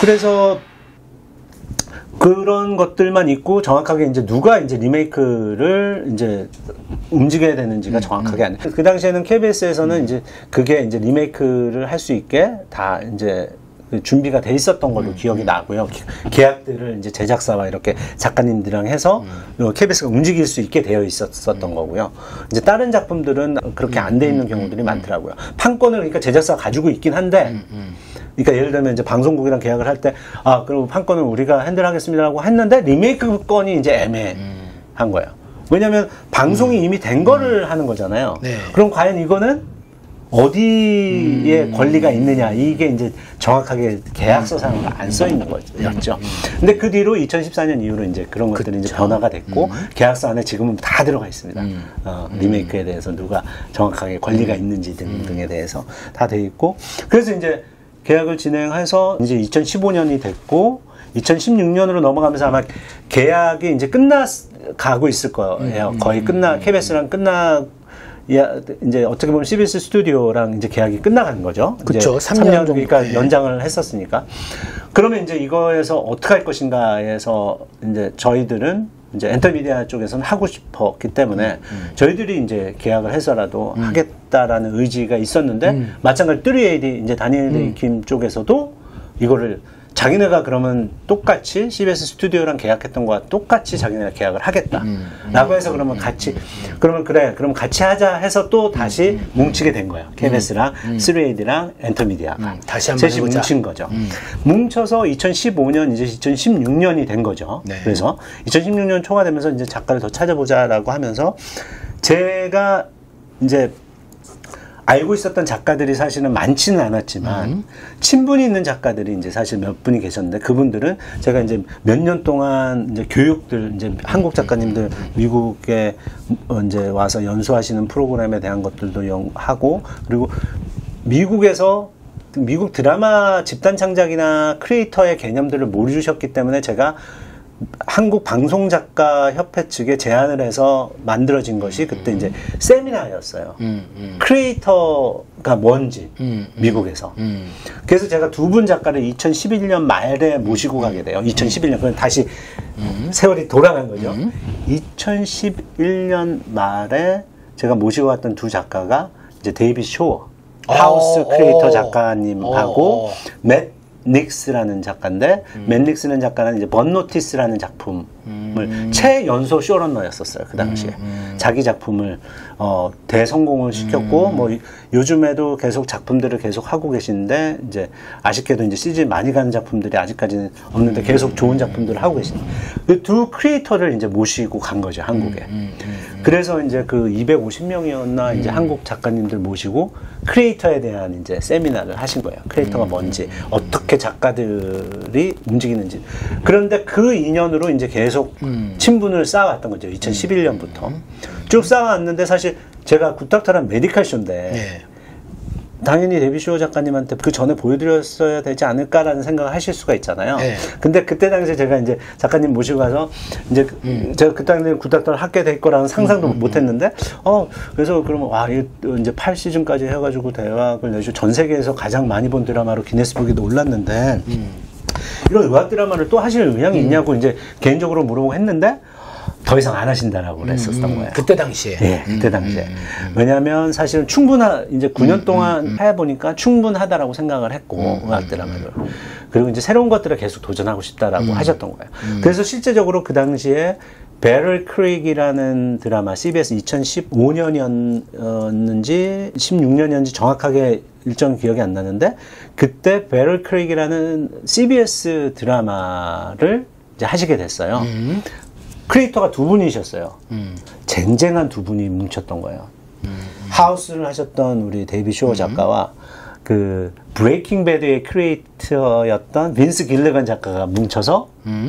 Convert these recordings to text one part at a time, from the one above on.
그래서 그런 것들만 있고 정확하게 이제 누가 이제 리메이크를 이제 움직여야 되는지가 정확하게 안 돼. 그 당시에는 KBS에서는 이제 그게 이제 리메이크를 할 수 있게 다 이제 준비가 돼 있었던 걸로 기억이 나고요. 계약들을 이제 제작사와 이렇게 작가님들이랑 해서 KBS가 움직일 수 있게 되어 있었던 거고요. 이제 다른 작품들은 그렇게 안 돼 있는 경우들이 많더라고요. 판권을 그러니까 제작사가 가지고 있긴 한데, 그러니까 예를 들면 이제 방송국이랑 계약을 할 때, 아, 그럼 판권은 우리가 핸들하겠습니다라고 했는데 리메이크 건이 이제 애매한 거예요. 왜냐면 방송이 이미 된 거를 하는 거잖아요. 네. 그럼 과연 이거는 어디에 권리가 있느냐, 이게 이제 정확하게 계약서상으로 안 써 있는 거였죠. 근데 그 뒤로 2014년 이후로 이제 그런 것들이 이제 변화가 됐고, 계약서 안에 지금은 다 들어가 있습니다. 리메이크에 대해서 누가 정확하게 권리가 있는지 등등에 대해서 다 돼 있고, 그래서 이제 계약을 진행해서 이제 2015년이 됐고, 2016년으로 넘어가면서 아마 계약이 이제 끝나가고 있을 거예요. 거의 KBS랑 이제 어떻게 보면 CBS 스튜디오랑 이제 계약이 끝나가는 거죠. 그렇죠. 3년 그러니까 연장을 했었으니까. 그러면 이제 이거에서 어떻게 할 것인가에서 이제 저희들은 이제 엔터미디아 쪽에서는 하고 싶었기 때문에 저희들이 이제 계약을 해서라도 하겠다라는 의지가 있었는데 마찬가지로 3AD 이제 다니엘 데이킴 쪽에서도 이거를 자기네가 그러면 똑같이 CBS 스튜디오랑 계약했던 거와 똑같이 자기네가 계약을 하겠다. 라고 해서 그러면 같이, 그러면 그래, 그럼 같이 하자 해서 또 다시 뭉치게 된 거예요. KBS랑 3AD랑 엔터미디아가. 다시 한번 셋이 뭉친 거죠. 뭉쳐서 2015년, 이제 2016년이 된 거죠. 네. 그래서 2016년 초가 되면서 이제 작가를 더 찾아보자라고 하면서 제가 이제 알고 있었던 작가들이 사실은 많지는 않았지만 친분이 있는 작가들이 이제 사실 몇 분이 계셨는데 그분들은 제가 이제 몇 년 동안 이제 교육들 이제 한국 작가님들 미국에 이제 와서 연수하시는 프로그램에 대한 것들도 하고 그리고 미국에서 미국 드라마 집단 창작이나 크리에이터의 개념들을 모르셨기 때문에 제가 한국 방송작가 협회 측에 제안을 해서 만들어진 것이 그때 이제 세미나였어요. 크리에이터가 뭔지 미국에서. 그래서 제가 두 분 작가를 2011년 말에 모시고 가게 돼요. 2011년 그럼 다시 세월이 돌아간 거죠. 2011년 말에 제가 모시고 왔던 두 작가가 이제 데이빗 쇼어 하우스 크리에이터 작가님하고 맷 닉스라는 작가인데 맷 닉스는 작가는 이제 번노티스라는 작품을 최연소 쇼러너였었어요 그 당시에. 자기 작품을 대성공을 시켰고 뭐 요즘에도 계속 작품들을 계속 하고 계시는데 이제 아쉽게도 이제 시즌 많이 가는 작품들이 아직까지는 없는데 계속 좋은 작품들을 하고 계십니다. 그 두 크리에이터를 이제 모시고 간 거죠 한국에. 그래서 이제 그 250명이었나 이제 한국 작가님들 모시고 크리에이터에 대한 이제 세미나를 하신 거예요. 크리에이터가 뭔지, 어떻게 작가들이 움직이는지. 그런데 그 인연으로 이제 계속 친분을 쌓아왔던 거죠. 2011년부터. 쭉 쌓아왔는데 사실 제가 굿닥터란 메디칼 쇼인데 네. 당연히 데뷔 쇼 작가님한테 그 전에 보여드렸어야 되지 않을까라는 생각을 하실 수가 있잖아요. 네. 근데 그때 당시에 제가 이제 작가님 모시고 가서 이제 제가 그 당시에 굿닥터를 하게 될 거라는 상상도 못 했는데, 그래서 그러면 와, 이제 8시즌까지 해가지고 대박을 내주 전 세계에서 가장 많이 본 드라마로 기네스북에도 올랐는데, 이런 의학 드라마를 또 하실 의향이 있냐고 이제 개인적으로 물어보고 했는데, 더 이상 안 하신다라고 그랬었던 거예요. 그때 당시에. 예, 그때 당시에. 왜냐하면 사실은 이제 9년 동안 해보니까 충분하다라고 생각을 했고, 의학 드라마를. 그리고 이제 새로운 것들을 계속 도전하고 싶다라고 하셨던 거예요. 그래서 실제적으로 그 당시에 베럴 크릭이라는 드라마, CBS 2015년이었는지 16년이었는지 정확하게 일정 기억이 안 나는데, 그때 베럴 크릭이라는 CBS 드라마를 이제 하시게 됐어요. 크리에이터가 두 분이셨어요. 쟁쟁한 두 분이 뭉쳤던 거예요. 하우스를 하셨던 우리 데이빗 쇼어 작가와 그 브레이킹 배드의 크리에이터였던 빈스 길리건 작가가 뭉쳐서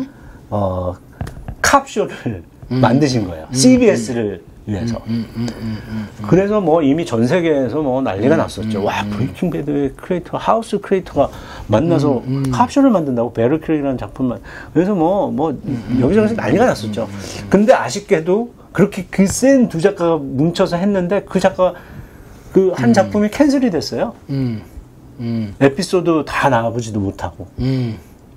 캅쇼를 만드신 거예요. CBS를 위해서. 그래서 뭐 이미 전 세계에서 뭐 난리가 났었죠. 와, 브레이킹 배드의 크리에이터, 하우스 크리에이터가 만나서 캅쇼를 만든다고, 베럴 크릭이라는 작품만. 그래서 뭐 여기저기서 난리가 났었죠. 근데 아쉽게도 그렇게 그 센 두 작가가 뭉쳐서 했는데 그 작가가 그 한 작품이 캔슬이 됐어요. 에피소드 다 나와보지도 못하고.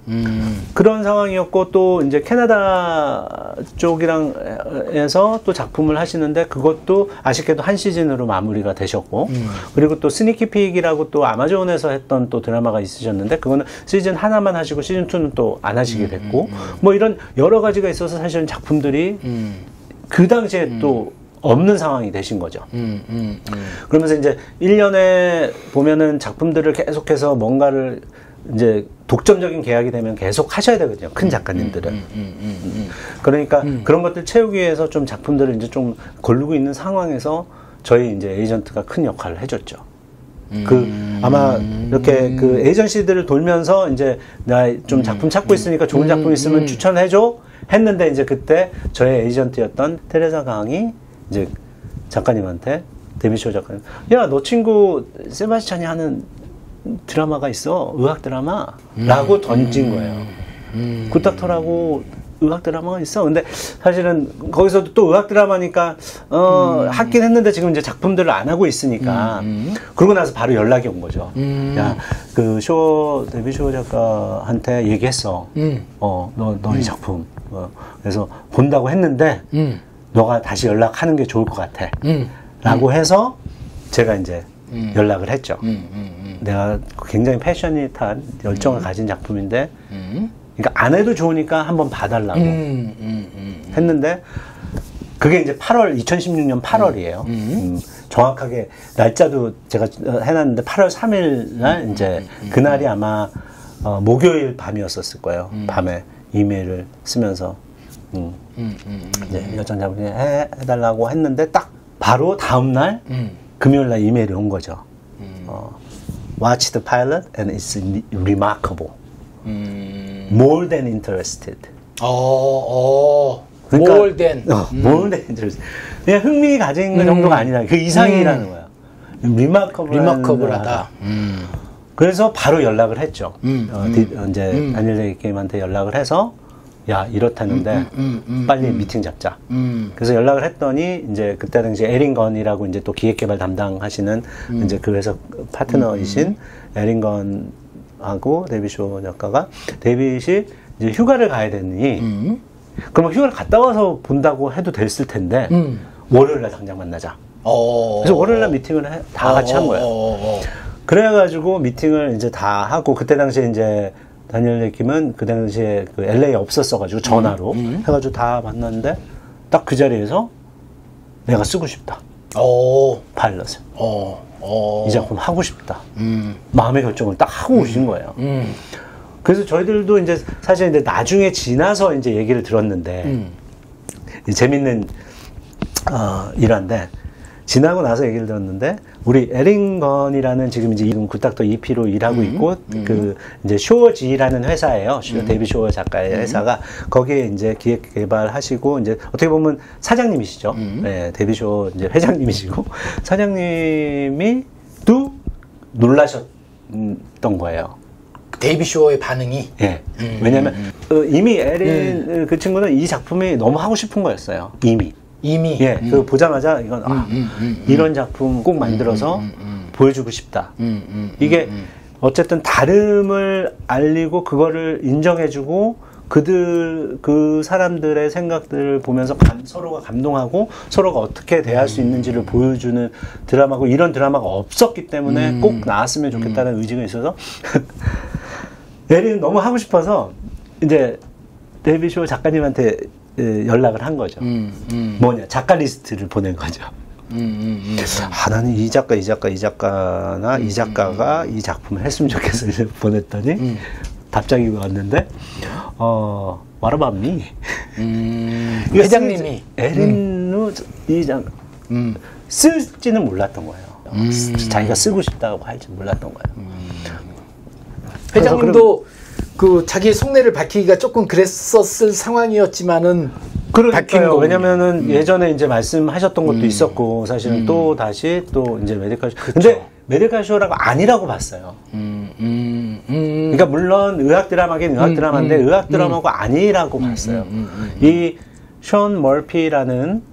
그런 상황이었고, 또 이제 캐나다 쪽이랑 해서 또 작품을 하시는데, 그것도 아쉽게도 한 시즌으로 마무리가 되셨고, 그리고 또 스니키픽이라고 또 아마존에서 했던 또 드라마가 있으셨는데, 그거는 시즌 하나만 하시고 시즌 2는 또 안 하시게 됐고, 뭐 이런 여러 가지가 있어서 사실은 작품들이 그 당시에 또 없는 상황이 되신 거죠. 그러면서 이제 1년에 보면은 작품들을 계속해서 뭔가를 이제 독점적인 계약이 되면 계속 하셔야 되거든요. 큰 작가님들은. 그러니까 그런 것들 채우기 위해서 좀 작품들을 이제 좀 고르고 있는 상황에서 저희 이제 에이전트가 큰 역할을 해줬죠. 아마 이렇게 그 에이전시들을 돌면서 이제 나 좀 작품 찾고 있으니까 좋은 작품 있으면 추천해줘 했는데, 이제 그때 저의 에이전트였던 테레사 강이 이제 작가님한테, 데뷔쇼 작가님, 야, 너 친구 세바스찬이 하는 드라마가 있어, 의학 드라마 라고 던진 거예요. 굿닥터라고 의학 드라마가 있어. 근데 사실은 거기서도 또 의학 드라마니까 하긴 했는데 지금 이제 작품들을 안 하고 있으니까. 그러고 나서 바로 연락이 온 거죠. 야, 그 데뷔쇼 작가한테 얘기했어. 너 이 작품. 그래서 본다고 했는데 너가 다시 연락하는 게 좋을 것 같아. 라고 해서 제가 이제 연락을 했죠. 내가 굉장히 패셔닛한 열정을 가진 작품인데, 그러니까 안 해도 좋으니까 한번 봐달라고 했는데, 그게 이제 2016년 8월이에요. 정확하게 날짜도 제가 해놨는데 8월 3일 날 이제 그날이 아마 목요일 밤이었었을 거예요. 밤에 이메일을 쓰면서 이제 열정 작품 해달라고 했는데, 딱 바로 다음 날 금요일 날 이메일이 온 거죠. Watch the pilot and it's remarkable. More than interested. 그러니까, more than. More than interested. 그냥 흥미 가진 그 정도가 아니라 그 이상이라는 거예요. remarkable하다. 그래서 바로 연락을 했죠. 이제 다니엘 게임한테 연락을 해서, 야, 이렇다는데 빨리 미팅 잡자. 그래서 연락을 했더니 이제 그때 당시 에린 건이라고 이제 또 기획개발 담당하시는 이제 그 회사 파트너이신 에린 건하고 데이빗쇼 작가가, 데이빗이 이제 휴가를 가야 되니 그럼 휴가를 갔다 와서 본다고 해도 됐을 텐데 월요일 날 당장 만나자. 그래서 월요일 날 미팅을 다 같이 한 거예요. 그래가지고 미팅을 이제 다 하고, 그때 당시에 이제 다니엘 킴은 그 당시에 그 LA에 없었어가지고 전화로 해가지고 다 만났는데, 딱 그 자리에서 내가 쓰고 싶다. 파일럿을. 이 작품 하고 싶다. 마음의 결정을 딱 하고 오신 거예요. 그래서 저희들도 이제 사실 이제 나중에 지나서 이제 얘기를 들었는데, 재밌는 일화인데, 지나고 나서 얘기를 들었는데, 우리 에링건이라는 지금 이제 굿닥터 EP로 일하고 있고, 그 이제 쇼어지라는 회사예요. 데이빗 쇼어 작가의 회사가. 거기에 이제 기획 개발하시고, 이제 어떻게 보면 사장님이시죠. 네, 데이빗 쇼어 이제 회장님이시고, 사장님이 또 놀라셨던 거예요. 데이빗 쇼어의 반응이? 예. 왜냐면 이미 에린 그 친구는 이 작품이 너무 하고 싶은 거였어요. 이미. 예, 그 보자마자 이건 이런 작품 꼭 만들어서 보여주고 싶다. 이게 어쨌든 다름을 알리고 그거를 인정해주고 그 사람들의 생각들을 보면서 서로가 감동하고 서로가 어떻게 대할 수 있는지를 보여주는 드라마고, 이런 드라마가 없었기 때문에 꼭 나왔으면 좋겠다는 의지가 있어서 에린은 너무 하고 싶어서 이제 데이빗 쇼 작가님한테 연락을 한 거죠. 뭐냐, 작가 리스트를 보낸 거죠. 나는 이 작가나 이 작가가 이 작품을 했으면 좋겠어. 보냈더니 답장이 왔는데, What about me? 회장님이 에린은 쓸지는 몰랐던 거예요. 자기가 쓰고 싶다고 할지 몰랐던 거예요. 회장님도 그 자기의 속내를 밝히기가 조금 그랬었을 상황이었지만은, 밝힌 거. 왜냐면은 예전에 이제 말씀하셨던 것도 있었고, 사실은 또 다시 또 이제 메디컬 쇼. 근데 메디컬 쇼라고 아니라고 봤어요. 그러니까 물론 의학 드라마긴 의학 드라마인데 의학 드라마가 아니라고 봤어요. 이 션 머피라는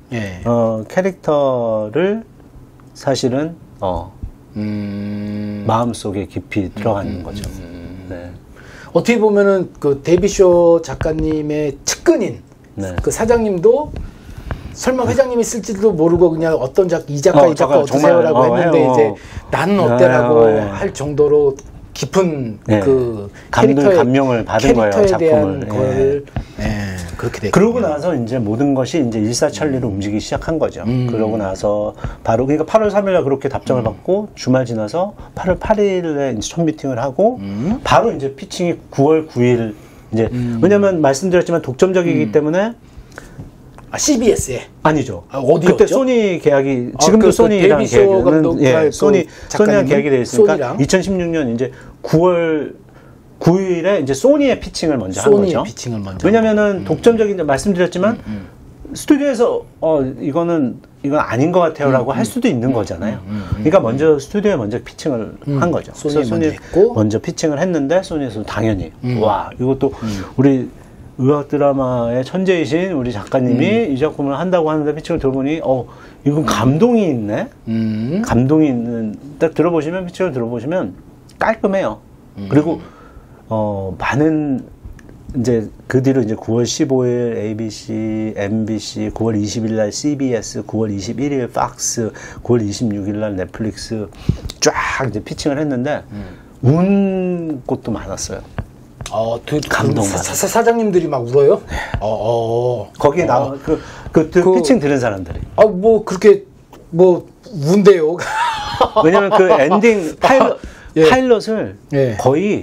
캐릭터를 사실은 마음속에 깊이 들어가는 거죠. 네. 어떻게 보면은 그 데이비쇼 작가님의 측근인 네. 그 사장님도 설마 회장님이 쓸지도 모르고 그냥 어떤 이 작가 어떠세요라고 했는데 해요. 이제 나는 어때라고 할 정도로 깊은 그 감명을 받은 거예요, 캐릭터에 작품을. 대한 걸 그렇게 됐고. 그러고 나서 이제 모든 것이 이제 일사천리로 움직이기 시작한 거죠. 그러고 나서 바로 그러니까 8월 3일날 그렇게 답장을 받고 주말 지나서 8월 8일에 이제 첫 미팅을 하고 바로 이제 피칭이 9월 9일 이제 왜냐면 말씀드렸지만 독점적이기 때문에 CBS에 아니죠. 어디였죠? 그때 소니 계약이 지금도 소니랑 계약은 소니랑 계약이 돼 있으니까 소니랑? 2016년 이제 9월 9일에 이제 소니의 피칭을 먼저 한 거죠. 피칭을 먼저. 왜냐면은 독점적인 말씀드렸지만 스튜디오에서 이건 아닌 것 같아요라고 할 수도 있는 거잖아요. 그러니까 먼저 스튜디오에 먼저 피칭을 한 거죠. 소니에 먼저 피칭을 했는데 소니에서 당연히 와 이것도 우리 의학 드라마의 천재이신 우리 작가님이 이 작품을 한다고 하는데 피칭을 들어보니 이건 감동이 있네. 감동이 있는 딱 들어보시면 피칭을 들어보시면 깔끔해요. 그리고 많은 이제 그 뒤로 이제 9월 15일 ABC, MBC, 9월 20일 날 CBS, 9월 21일 팍스, 9월 26일 날 넷플릭스 쫙 이제 피칭을 했는데 운 곳도 많았어요. 감동. 사장님들이 막 울어요? 네. 거기에 피칭 들은 사람들이. 뭐 그렇게 뭐 운대요. 왜냐면 그 엔딩 파일럿을 거의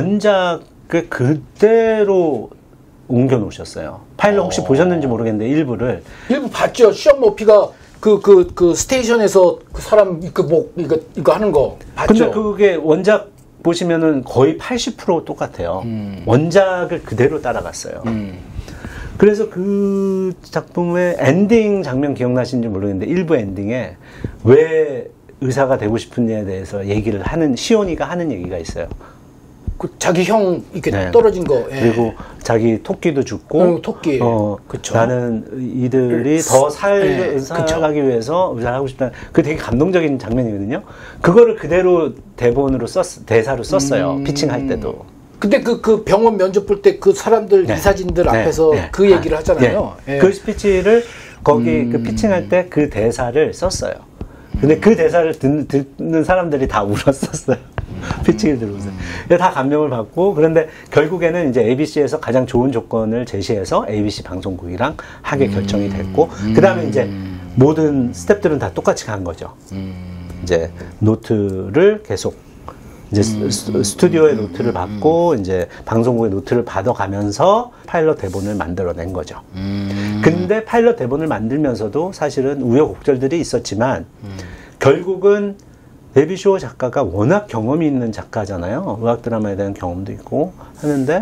원작을 그대로 옮겨 놓으셨어요. 파일럿 혹시 보셨는지 모르겠는데 일부 봤죠. 시언 머피가 그 스테이션에서 그 사람 이거 하는 거 봤죠. 근데 그게 원작 보시면은 거의 80% 똑같아요. 원작을 그대로 따라갔어요. 그래서 그 작품의 엔딩 장면 기억나시는지 모르겠는데 일부 엔딩에 왜 의사가 되고 싶은지에 대해서 얘기를 하는 시온이가 하는 얘기가 있어요. 그 자기 형 이렇게 떨어진 거. 그리고 자기 토끼도 죽고 토끼. 그쵸. 나는 이들이 더 살아가기 위해서 의사를 하고 싶다. 그 되게 감동적인 장면이거든요. 그거를 그대로 대본으로 대사로 썼어요. 피칭할 때도. 근데 그 병원 면접 볼 때 그 사람들 이사진들 앞에서 그 얘기를 하잖아요. 그 스피치를 거기 그 피칭할 때 그 대사를 썼어요. 근데 그 대사를 듣는 사람들이 다 울었었어요. 피칭을 들으면서. 다 감명을 받고, 그런데 결국에는 이제 ABC에서 가장 좋은 조건을 제시해서 ABC 방송국이랑 하게 결정이 됐고, 그 다음에 이제 모든 스태프들은 다 똑같이 간 거죠. 이제 노트를 계속, 이제 스튜디오의 노트를 받고, 이제 방송국의 노트를 받아가면서 파일럿 대본을 만들어낸 거죠. 근데 파일럿 대본을 만들면서도 사실은 우여곡절들이 있었지만, 결국은 데이비쇼 작가가 워낙 경험이 있는 작가잖아요. 의학 드라마에 대한 경험도 있고 하는데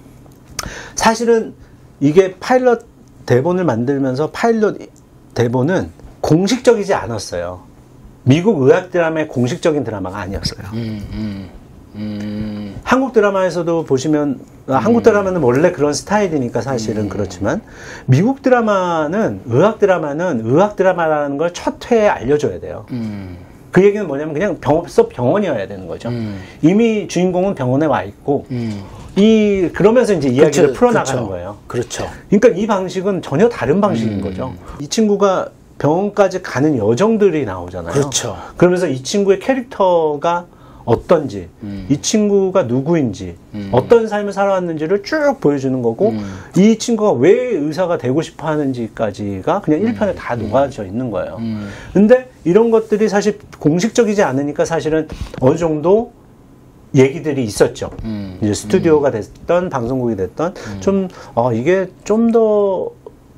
사실은 이게 파일럿 대본을 만들면서 파일럿 대본은 공식적이지 않았어요. 미국 의학 드라마의 공식적인 드라마가 아니었어요. 한국 드라마에서도 보시면 한국 드라마는 원래 그런 스타일이니까 사실은 그렇지만 미국 드라마는 의학 드라마라는 걸 첫 회에 알려줘야 돼요. 그 얘기는 뭐냐면 그냥 병원이어야 되는 거죠. 이미 주인공은 병원에 와 있고 그러면서 이제 이야기를 풀어나가는 거예요. 그렇죠. 그러니까 이 방식은 전혀 다른 방식인 거죠. 이 친구가 병원까지 가는 여정들이 나오잖아요. 그렇죠. 그러면서 이 친구의 캐릭터가 어떤지, 이 친구가 누구인지, 어떤 삶을 살아왔는지를 쭉 보여주는 거고, 이 친구가 왜 의사가 되고 싶어 하는지까지가 그냥 1편에 다 녹아져 있는 거예요. 근데 이런 것들이 사실 공식적이지 않으니까 사실은 어느 정도 얘기들이 있었죠. 이제 스튜디오가 됐던, 방송국이 됐던, 이게 좀 더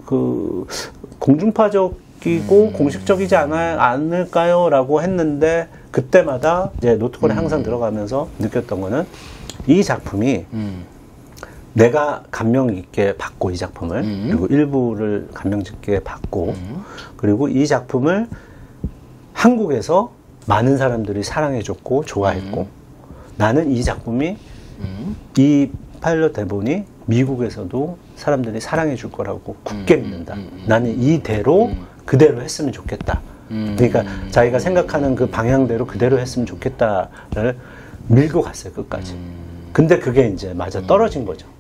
공중파적이고 공식적이지 않을까요? 라고 했는데, 그때마다 이제 노트콜에 항상 들어가면서 느꼈던 거는 이 작품이 내가 감명 깊게 받고 이 작품을 그리고 일부를 감명 깊게 받고 그리고 이 작품을 한국에서 많은 사람들이 사랑해줬고 좋아했고 나는 이 작품이 이 파일럿 대본이 미국에서도 사람들이 사랑해줄 거라고 굳게 믿는다. 나는 이대로 그대로 했으면 좋겠다. 그러니까 자기가 생각하는 그 방향대로 그대로 했으면 좋겠다를 밀고 갔어요, 끝까지. 근데 그게 이제 맞아 떨어진 거죠.